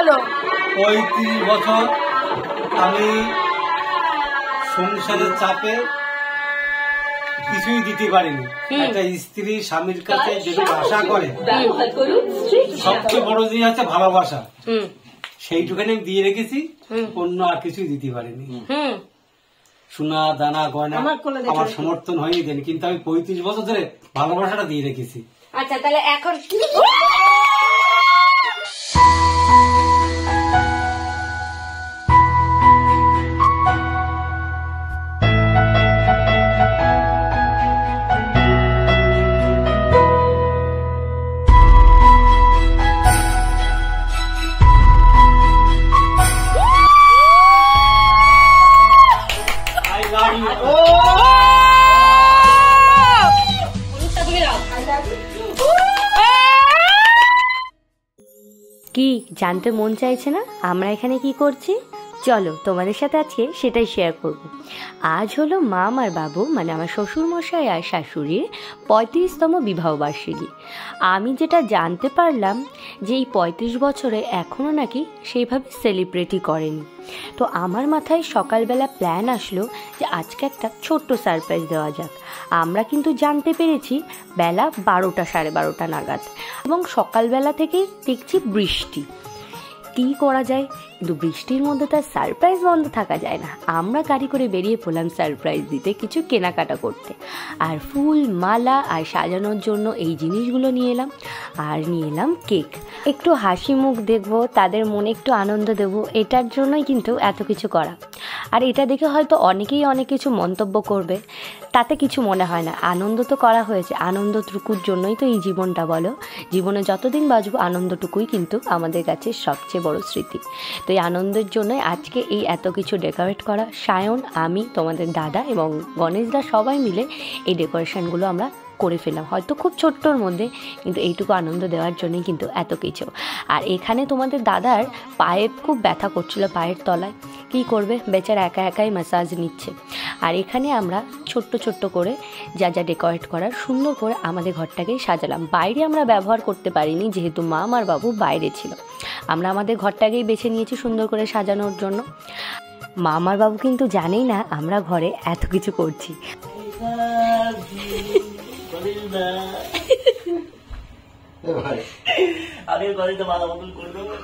বলো। 35 বছর আমি সংসারের চাপে কিছুই দিতে পারিনি। একটা স্ত্রী স্বামীর কাছে যেটুকু আশা করে সবচেয়ে বড় জিনিস আছে ভালোবাসা, সেইটুখানি আমি দিয়ে রেখেছি, অন্য আর কিছুই দিতে পারিনি। সোনা দানা গয়না আমার সমর্থন হয়নি দেন, কিন্তু আমি 35 বছর ধরে ভালোবাসাটা দিয়ে রেখেছি। আচ্ছা তাহলে এখন কি জানতে মন চাইছে না আমরা এখানে কি করছি? চলো তোমাদের সাথে আজকে সেটাই শেয়ার করব। আজ হলো মা আর বাবু মানে আমার শ্বশুরমশাই আর শাশুড়ির 35তম বিবাহবার্ষিকী। আমি যেটা জানতে পারলাম যে এই 35 বছরে এখনও নাকি সেইভাবে সেলিব্রেটই করেনি। তো আমার মাথায় সকালবেলা প্ল্যান আসলো যে আজকে একটা ছোট্ট সারপ্রাইজ দেওয়া যাক। আমরা কিন্তু জানতে পেরেছি বেলা 12টা 12:30 নাগাদ, এবং সকালবেলা থেকেই দেখছি বৃষ্টি। কী করা যায়, কিন্তু বৃষ্টির মধ্যে তার সারপ্রাইজ বন্ধ থাকা যায় না। আমরা গাড়ি করে বেরিয়ে পড়লাম সারপ্রাইজ দিতে, কিছু কেনাকাটা করতে, আর ফুল মালা আর সাজানোর জন্য এই জিনিসগুলো নিয়ে এলাম। আর নিয়ে এলাম কেক, একটু হাসি মুখ দেখবো, তাদের মনে একটু আনন্দ দেবো, এটার জন্যই কিন্তু এত কিছু করা। আর এটা দেখে হয়তো অনেকেই অনেক কিছু মন্তব্য করবে, তাতে কিছু মনে হয় না। আনন্দ তো করা হয়েছে, আনন্দটুকুর জন্যই তো এই জীবনটা, বলো। জীবনে যতদিন বাঁচবো আনন্দটুকুই কিন্তু আমাদের কাছে সবচেয়ে বড় স্মৃতি। তো এই আনন্দের জন্যই আজকে এই এত কিছু ডেকোরেট করা। সায়ন, আমি, তোমাদের দাদা এবং গণেশদা সবাই মিলে এই ডেকোরেশনগুলো আমরা করে ফেললাম, হয়তো খুব ছোট্টর মধ্যে, কিন্তু এইটুকু আনন্দ দেওয়ার জন্যই কিন্তু এত কিছু। আর এখানে তোমাদের দাদার পায়ে খুব ব্যথা করছিল, পায়ের তলায়। কী করবে, বেচারা একা একাই ম্যাসাজ নিচ্ছে। আর এখানে আমরা ছোট্ট ছোট্ট করে যা যা ডেকোরেট করার সুন্দর করে আমাদের ঘরটাকেই সাজালাম। বাইরে আমরা ব্যবহার করতে পারিনি, যেহেতু মা আর বাবু বাইরে ছিল। আমরা আমাদের ঘরটাকেই বেছে নিয়েছি সুন্দর করে সাজানোর জন্য। মা আর বাবু কিন্তু জানেই না আমরা ঘরে এত কিছু করছি। আগের বাড়িতে মালা বদল করে দেবো।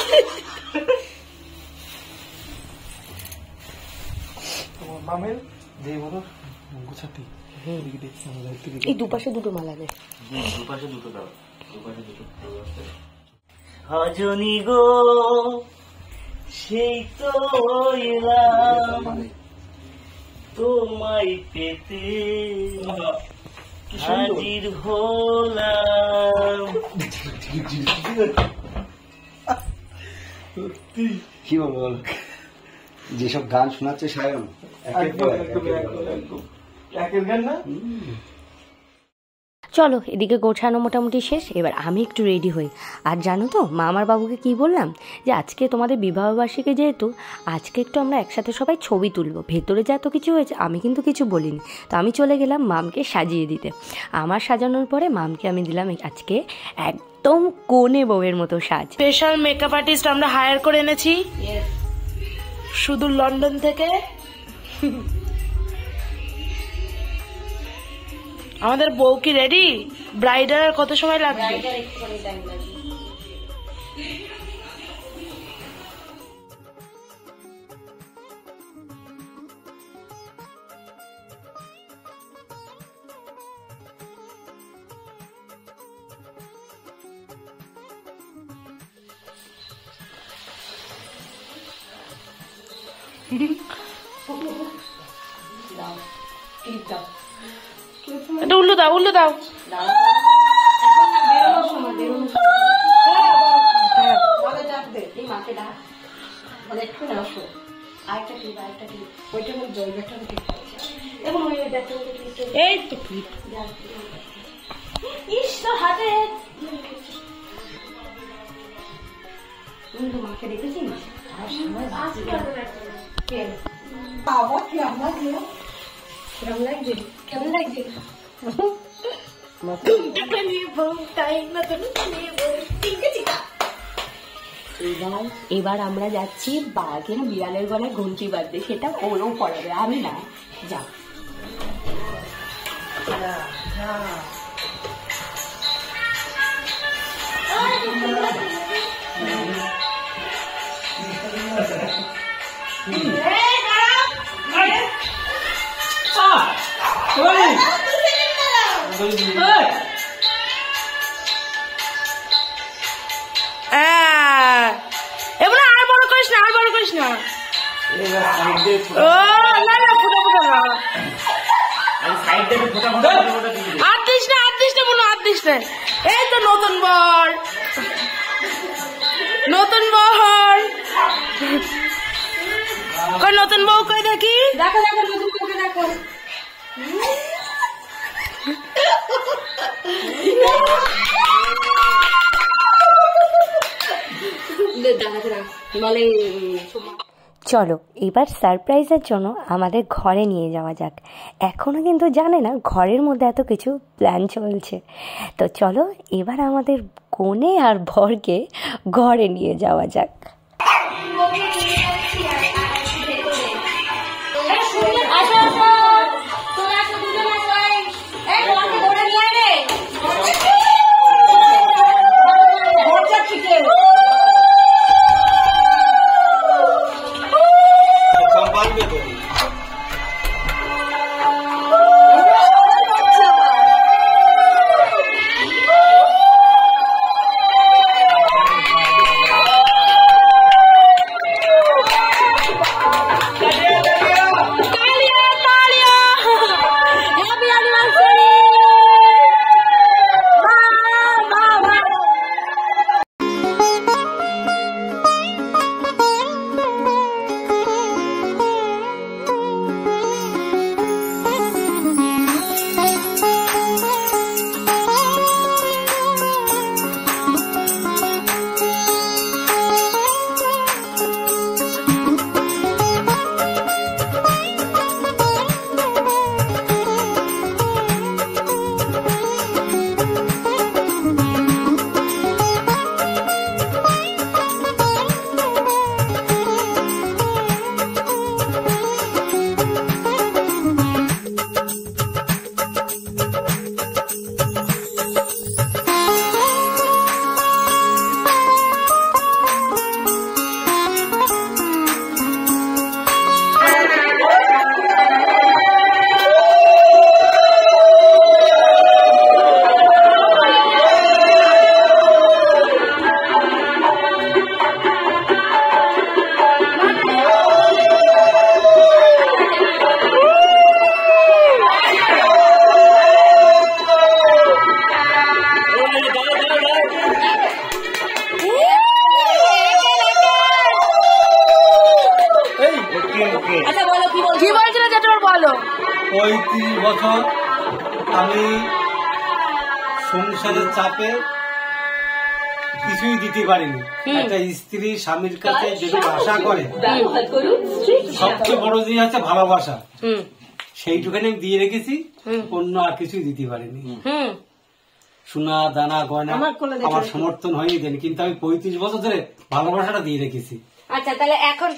মামের যে বলো গুছাতি এই দুপাশে দুটো মালা দেয়, দুপাশে দুটো দাও, দুপাশে দুটো। হজনি গো সেই তো এলাম তোমায় পেতে, হাজির হলাম। কি বলবো, যেসব গান শোনাচ্ছে সায়ন, একের গান না। চলো এদিকে গোছানো মোটামুটি শেষ, এবার আমি একটু রেডি হই। আর জানো তো মা আমার বাবুকে কি বললাম, যে আজকে তোমাদের বিবাহবার্ষিকী যেহেতু, আজকে একটু আমরা একসাথে সবাই ছবি তুলবো। ভেতরে যা এত কিছু হয়েছে আমি কিন্তু কিছু বলিনি। তো আমি চলে গেলাম মামকে সাজিয়ে দিতে। আমার সাজানোর পরে মামকে আমি দিলাম আজকে একদম কোণে বউয়ের মতো সাজ। স্পেশাল মেকআপ আর্টিস্ট আমরা হায়ার করে এনেছি শুধু লন্ডন থেকে। আমাদের বউ কি রেডি? ব্রাইডার কত সময় লাগবে? এটা উল্লু দাও, উল্লু দাও। এই তো হাতে মাকে দেখেছিস? কেমন লাগছে? কেমন লাগছে? এবার আমরা যাচ্ছি বাঘের বিড়ালের গলায় ঘন্টি বাঁধতে, সেটা ওরও পড়াবে, আমি না। যা এবার আর বড় করিস না, আর বড় করিস না। হাত দিস না, হাত দিস না বোন, হাত দিস না। এই তো নতুন বর, নতুন বর কই, নতুন বউ কই দেখি। দেখো দেখো নতুন বউকে দেখো। চলো এবার সারপ্রাইজের জন্য আমাদের ঘরে নিয়ে যাওয়া যাক। এখনো কিন্তু জানে না ঘরের মধ্যে এত কিছু প্ল্যান চলছে। তো চলো এবার আমাদের কনে আর বরকে ঘরে নিয়ে যাওয়া যাক। কি বলছিল যেটা বলো। 35 বছর আমি সংসারের চাপে কিছুই দিতে পারিনি। একটা স্ত্রী স্বামীর কাছে যেটুকু আশা করে, সবচেয়ে বড় জিনিস আছে ভালোবাসা, সেইটুখানি আমি দিয়ে রেখেছি। অন্য আর কিছুই দিতে পারিনি। সোনা দানা গয়না আমার সমর্থন হয়নি দেন, কিন্তু আমি 35 বছর ধরে ভালোবাসাটা দিয়ে রেখেছি। আচ্ছা তাহলে এখন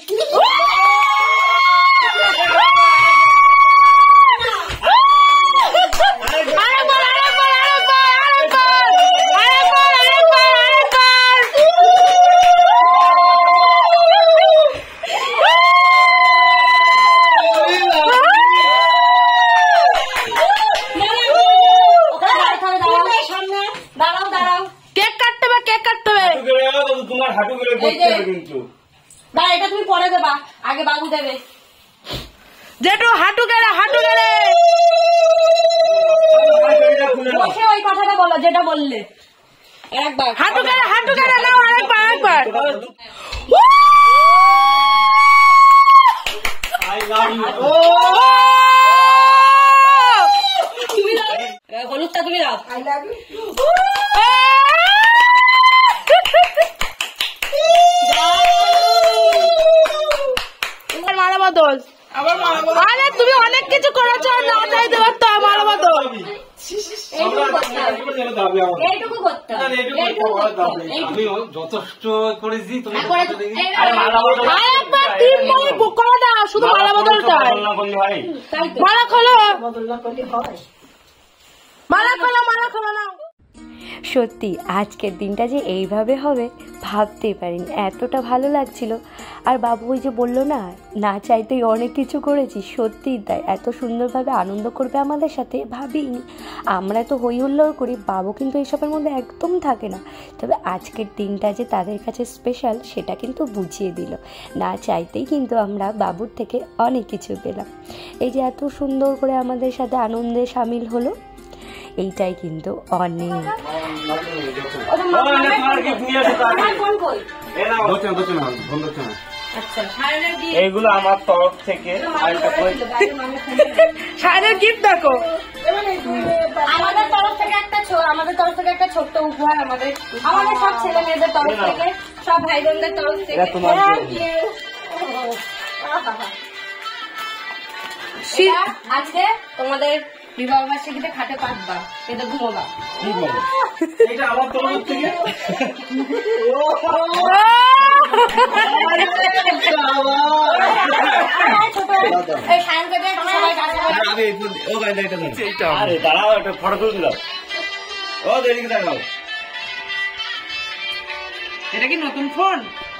তোমার হাঁটু গেলে করতে হবে কিন্তু। না এটা তুমি পরে দেবা, আগে বাবু দেবে। যেটু হাঁটু গেলে বসে ওই কথাটা বলো যেটা বললে। একবার হাঁটু গেলে নাও, আরেকবার হলুদটা তুমি দাও। I love you. মালা বদল, আরে তুমি অনেক কিছু করেছো, না চাইতে পারতো মালা বদল। এইটুকু করতে হবে। আমি যথেষ্ট করেছি, তুমি বুক করে দাও, শুধু মালা বদলটাই। মালা খোলো, মালা খোলো, মালা খোলো না। সত্যি আজকের দিনটা যে এইভাবে হবে ভাবতেই পারিনি, এতটা ভালো লাগছিল। আর বাবু ওই যে বললো না, না চাইতেই অনেক কিছু করেছি, সত্যিই তাই। এত সুন্দরভাবে আনন্দ করবে আমাদের সাথে ভাবিনি। আমরা তো হই হুল্লোড় করি, বাবু কিন্তু এইসবের মধ্যে একদম থাকে না। তবে আজকের দিনটা যে তাদের কাছে স্পেশাল সেটা কিন্তু বুঝিয়ে দিল। না চাইতেই কিন্তু আমরা বাবুর থেকে অনেক কিছু পেলাম। এই যে এত সুন্দর করে আমাদের সাথে আনন্দে সামিল হলো, এইটাই কিন্তু অনেক। এইগুলো আমার তরফ থেকে সায়নের গিফট দেখো, আমাদের তরফ থেকে একটা ছোট্ট উপহার, আমাদের সব ছেলে মেয়েদের তরফ থেকে, সব ভাই বোনদের তরফ থেকে। আজকে তোমাদের বিবাহ বার্ষিকীতে খাটে পাঠবা, এটা ঘুমোবা। এটা আমার তরফ থেকে। দাঁড়াও, একটা ফটো তুলে দিলাম। ও এদিকে দাঁড়াও। এটা কি নতুন ফোন?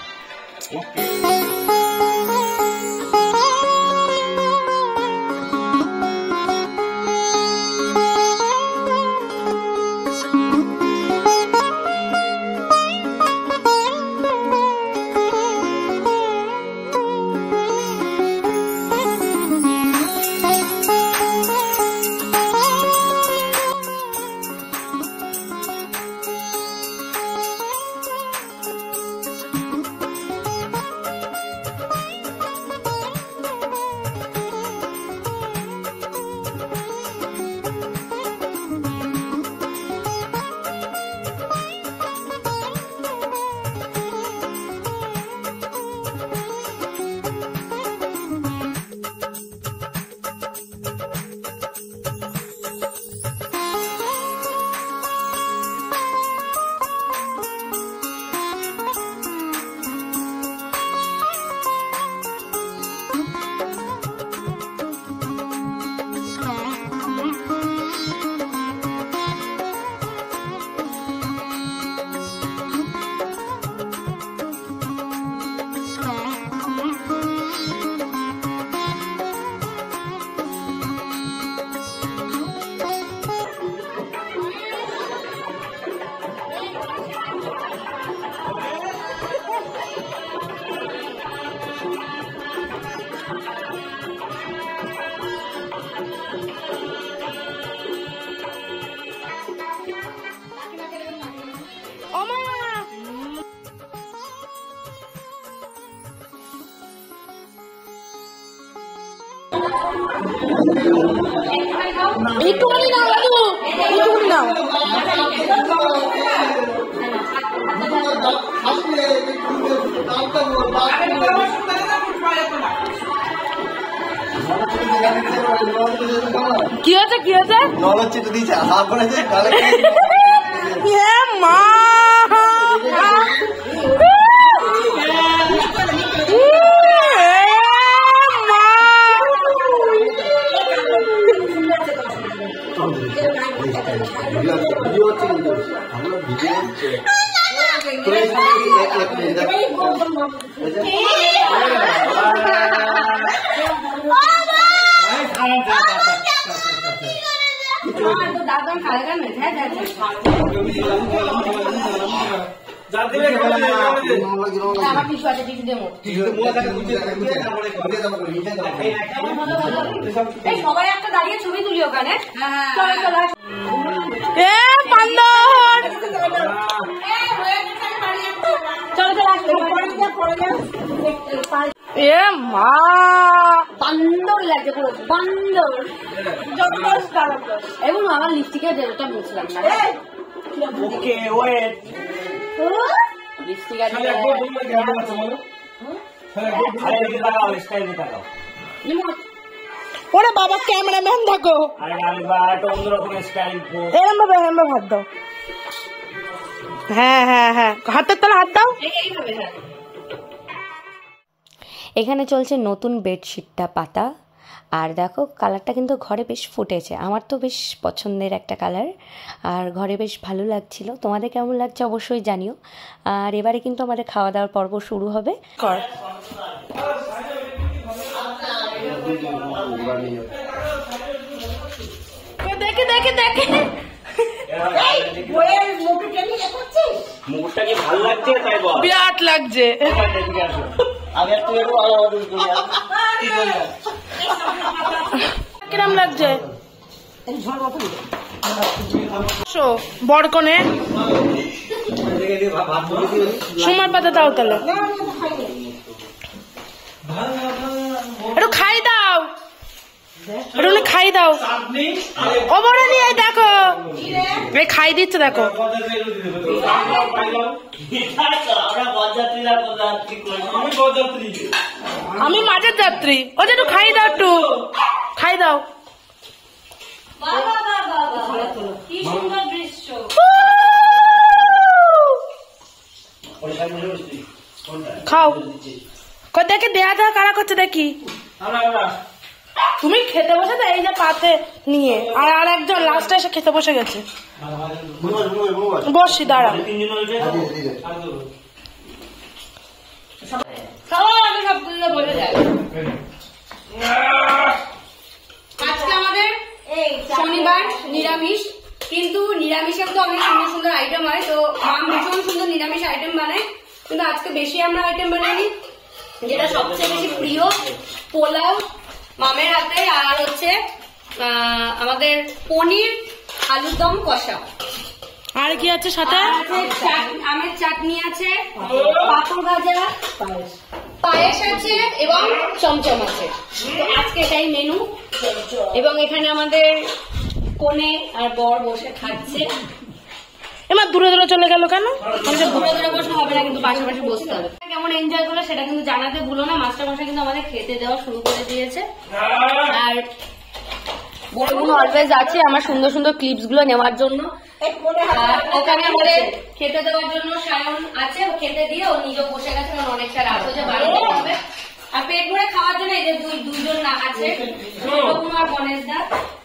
একটুখানি নাও দাদু, একটুখানি নাও। কি হচ্ছে, কি হচ্ছে? মা সবাই একটা দাঁড়িয়ে ছবি তুলি ওখানে। বান্দর লাগছে পুরো, বান্দর। এবং আমার লিপস্টিকের জেলটা মুছলাম না। লিপস্টিক ওরে বাবা ক্যামেরাম্যান দেখো এরম ভাবে হাত দাও। হ্যাঁ হ্যাঁ হ্যাঁ হাতের তলে হাত দাও। এখানে চলছে নতুন বেডশিটটা পাতা। আর দেখো কালারটা কিন্তু ঘরে বেশ ফুটেছে, আমার তো বেশ পছন্দের একটা কালার, আর ঘরে বেশ ভালো লাগছিল। তোমাদের কেমন লাগছে অবশ্যই জানিও। আর এবারে কিন্তু আমাদের খাওয়া দাওয়ার পর্ব শুরু হবে। দেখে দেখে দেখে মুখটা কি ভালো লাগছে তাই বল। বিরাট লাগছে। কিরম লাগছে বরকনে? সময় পাতা দাও তাহলে, একটু খাই দাও, একটু খাই দাও। ও বড় নিয়ে দেখো এই খাই দিচ্ছে দেখো। আমি মাঝের যাত্রী, ও যে একটু খাই দাও, একটু খাই দাও। খাও দেখে দেয়া দেওয়া কারা করছে দেখি। তুমি খেতে বসে তো এই যে পাতে নিয়ে, আর একজন লাস্টে এসে খেতে বসে গেছে। বসি দাঁড়া। আজকে আমাদের শনিবার নিরামিষ, কিন্তু নিরামিষের তো অনেক সুন্দর সুন্দর আইটেম হয়। তো মাম ভীষণ সুন্দর নিরামিষ আইটেম বানায়, কিন্তু আজকে বেশি আমরা আইটেম বানাইনি। যেটা সবচেয়ে বেশি প্রিয় পোলাও মামের হাতে, আর হচ্ছে আমাদের পনির আলুর দম কষা। আর কি আছে সাথে? আমের চাটনি আছে, পাঁপড় ভাজা, পায়েস আছে এবং চমচম আছে। তো আজকে এটাই মেনু। এবং এখানে আমাদের কোণে আর বর বসে খাচ্ছে। এবার দূরে দূরে চলে গেল কেন? দূরে দূরে বসে হবে না, কিন্তু পাশাপাশি বসতে হবে। কেমন এনজয় করলো সেটা কিন্তু জানাতে ভুলো না। মাস্টার মশাই কিন্তু আমাদের খেতে দেওয়া শুরু করে দিয়েছে। আর বড়গুলো অলওয়েজ আছে আমার সুন্দর সুন্দর ক্লিপস গুলো নেওয়ার জন্য। আর ওখানে আমাদের খেতে দেওয়ার জন্য সায়ন আছে, ও খেতে দিয়ে ও নিজেও বসে গেছে, কারণ অনেকটা রাত হয়েছে, বাড়ি যেতে হবে। আর পেট ভরে খাওয়ার জন্য এই যে দুইজন না আছে, আর গণেশ দা।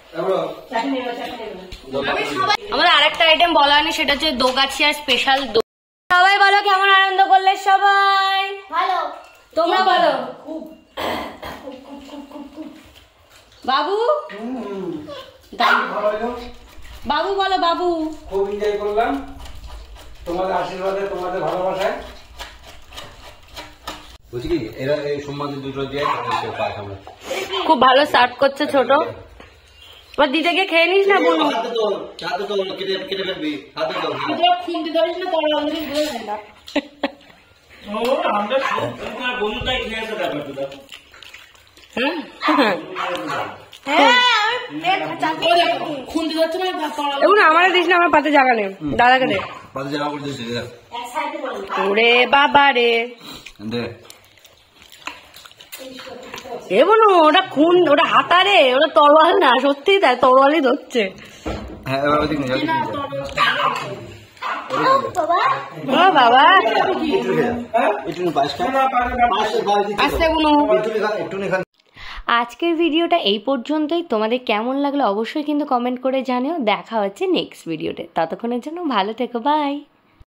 আমাদের আরেকটা আইটেম বলা হয়নি, সেটা হচ্ছে দোগাছিয়ার স্পেশাল। সবাই বলো কেমন আনন্দ করলে? সবাই ভালো, তোমরা বলো। বাবু বাবু বলো, বাবু। খুব এনজয় করলাম তোমাদের আশীর্বাদে, তোমাদের ভালোবাসায়। বুঝছি কি এরা এই সম্মানের দুটো দিয়ে খুব ভালো সার্ভ করছে ছোট। এবার দিদিকে খেয়ে নিস না বোন। খুন্তি ধরিস না, তোর অলরেডি বুঝে যায় না। বন্ধুটাই খেয়ে আসে ব্যাপারটা। এখন আমার দিস না, আমার পাতে জায়গা নেই, দাদাকে দে। ওরে বাবা রে, এ বলো ওটা খুন, ওটা হাতা রে, ওটা তরোয়াল না। সত্যি তাই, তরোয়ালই ধরছে। বাবা আসতে কোনো। আজকের ভিডিওটা এই পর্যন্তই। তোমাদের কেমন লাগলো অবশ্যই কিন্তু কমেন্ট করে জানিও। দেখা হচ্ছে নেক্সট ভিডিওতে, ততক্ষণের জন্য ভালো থেকো, বাই।